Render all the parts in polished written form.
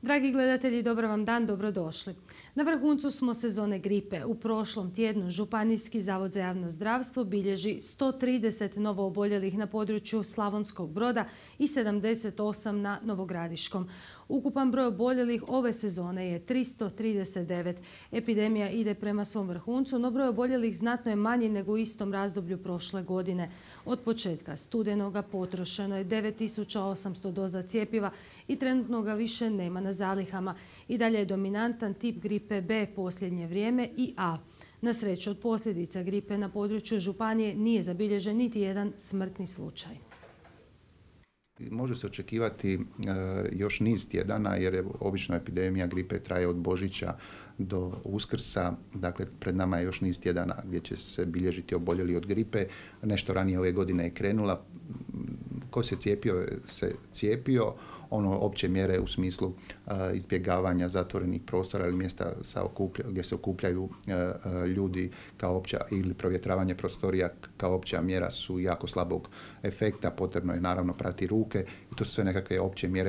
Dragi gledatelji, dobar vam dan, dobrodošli. Na vrhuncu smo sezone gripe. U prošlom tjednu Županijski zavod za javno zdravstvo bilježi 130 novooboljelih na području Slavonskog Broda i 78 na Novogradiškom. Ukupan broj oboljelih ove sezone je 339. Epidemija ide prema svom vrhuncu, no broj oboljelih znatno je manji nego u istom razdoblju prošle godine. Od početka studenoga potrošeno je 9800 doza cjepiva i trenutno ga više nema na zalihama. I dalje je dominantan tip gripe B posljednje vrijeme i A. Na sreću, od posljedica gripe na području županije nije zabilježen niti jedan smrtni slučaj. Može se očekivati još niz tjedana jer je obično epidemija gripe traje od Božića do Uskrsa. Dakle, pred nama je još niz tjedana gdje će se bilježiti oboljeli od gripe. Nešto ranije ove godine je krenula. Ko se cijepio, opće mjere u smislu izbjegavanja zatvorenih prostora ili mjesta gdje se okupljaju ljudi kao opća ili provjetravanje prostorija kao opća mjera su jako slabog efekta. Potrebno je naravno prati ruke i to su sve nekakve opće mjere.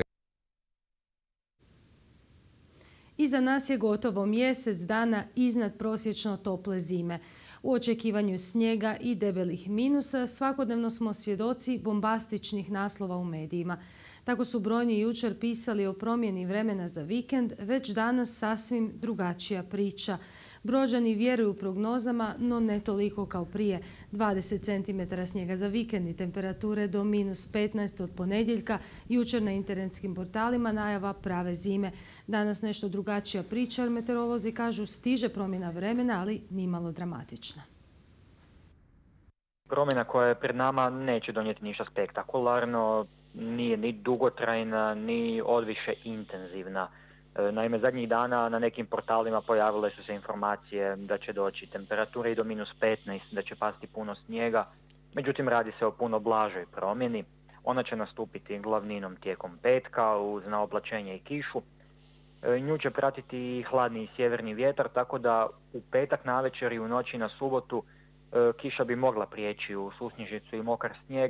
Iza nas je gotovo mjesec dana iznad prosječno tople zime. U očekivanju snijega i debelih minusa svakodnevno smo svjedoci bombastičnih naslova u medijima. Tako su brojni jučer pisali o promjeni vremena za vikend, već danas sasvim drugačija priča. Brođani vjeruju prognozama, no ne toliko kao prije. 20 cm snijega za vikend i temperature do -15 od ponedjeljka. Jučer na internetskim portalima najava prave zime. Danas nešto drugačija priča, jer meteorolozi kažu stiže promjena vremena, ali nimalo dramatična. Promjena koja je pred nama neće donijeti ništa spektakularno, nije ni dugotrajna, ni odviše intenzivna. Naime, zadnjih dana na nekim portalima pojavile su se informacije da će doći temperature i do -15, da će pasti puno snijega. Međutim, radi se o puno blažoj promjeni. Ona će nastupiti glavninom tijekom petka uz naoblačenje i kišu. Nju će pratiti i hladni i sjeverni vjetar, tako da u petak navečer i u noći na subotu kiša bi mogla prijeći u susnježicu i mokar snijeg.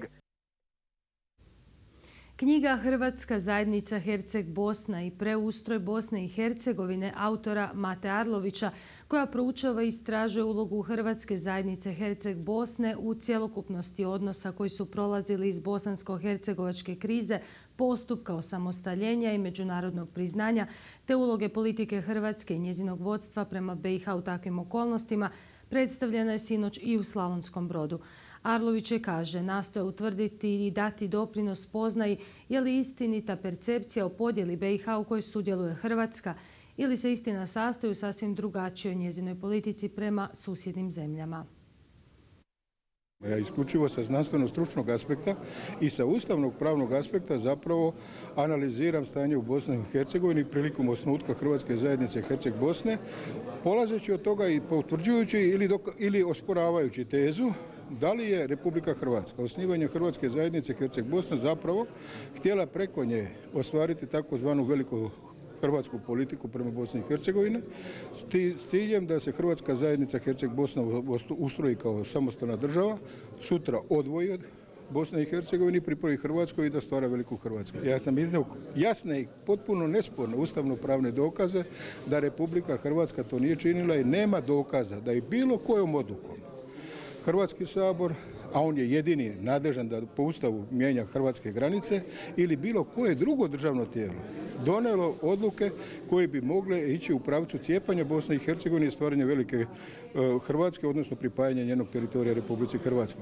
Knjiga Hrvatska zajednica Herceg-Bosna i preustroj Bosne i Hercegovine autora Mate Arlovića, koja proučava i istražuje ulogu Hrvatske zajednice Herceg-Bosne u cjelokupnosti odnosa koji su prolazili iz bosansko-hercegovačke krize, postupka osamostaljenja i međunarodnog priznanja, te uloge politike Hrvatske i njezinog vodstva prema BiH u takvim okolnostima, predstavljena je sinoć i u Slavonskom Brodu. Arlović je, kaže, nastoja utvrditi i dati doprinos spoznaji je li istinita percepcija o podjeli BiH u kojoj sudjeluje Hrvatska ili se istina sastoji u sasvim drugačijoj njezinoj politici prema susjednim zemljama. Ja isključivo sa znanstveno-stručnog aspekta i sa ustavnog pravnog aspekta zapravo analiziram stanje u Bosni i Hercegovini prilikom osnutka Hrvatske zajednice Herceg-Bosne, polazeći od toga i potvrđujući ili osporavajući tezu da li je Republika Hrvatska osnivanjem Hrvatske zajednice Herceg-Bosna zapravo htjela preko nje ostvariti takozvanu veliku hrvatsku politiku prema Bosni i Hercegovini s ciljem da se Hrvatska zajednica Herceg-Bosna ustroji kao samostalna država, sutra odvoji od Bosne i Hercegovine, pripoji Hrvatskoj i da stvara veliku Hrvatsku. Ja sam iznio jasne i potpuno nesporne ustavno-pravne dokaze da Republika Hrvatska to nije činila i nema dokaza da je bilo kojom odlukom Hrvatski sabor, a on je jedini nadležan da po Ustavu mijenja hrvatske granice, ili bilo koje drugo državno tijelo donijelo odluke koje bi mogle ići u pravcu cijepanja Bosne i Hercegovine i stvaranja velike Hrvatske, odnosno pripajanja njenog teritorija Republici Hrvatskoj.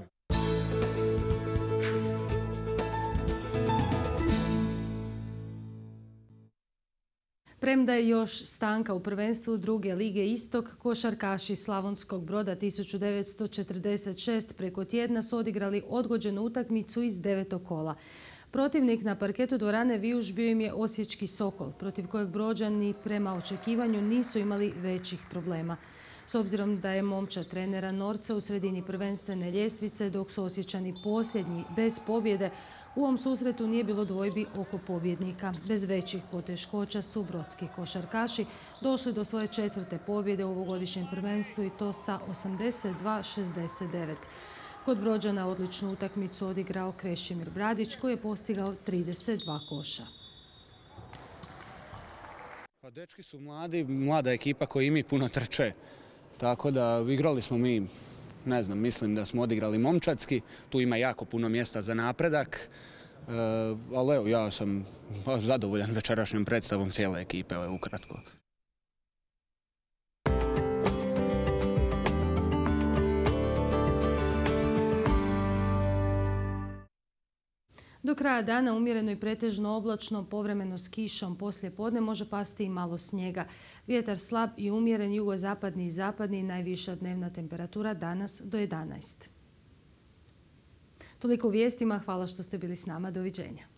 Premda je još stanka u prvenstvu druge lige Istok, košarkaši Slavonskog Broda 1946 preko tjedna su odigrali odgođenu utakmicu iz 9. kola. Protivnik na parketu dvorane Viuš bio im je Osječki Sokol, protiv kojeg Brođani prema očekivanju nisu imali većih problema. S obzirom da je momčad trenera Norca u sredini prvenstvene ljestvice, dok su Osječani posljednji bez pobjede, u ovom susretu nije bilo dvojbi oko pobjednika. Bez većih poteškoća su brodski košarkaši došli do svoje 4. pobjede u ovogodišnjem prvenstvu i to sa 82-69. Kod Brođana odličnu utakmicu odigrao Krešimir Bradić koji je postigao 32 koša. Dečki su mladi, mlada ekipa koja i mi puno trče. Tako da igrali smo mi, ne znam, mislim da smo odigrali momčadski. Tu ima jako puno mjesta za napredak. Ali evo, ja sam zadovoljan večerašnjom predstavom cijele ekipe, ukratko. Do kraja dana umjereno i pretežno oblačno, povremeno s kišom, poslije podne može pasti i malo snijega. Vjetar slab i umjeren, jugozapadni i zapadni, najviša dnevna temperatura danas do 11. Toliko u vijestima, hvala što ste bili s nama, doviđenja.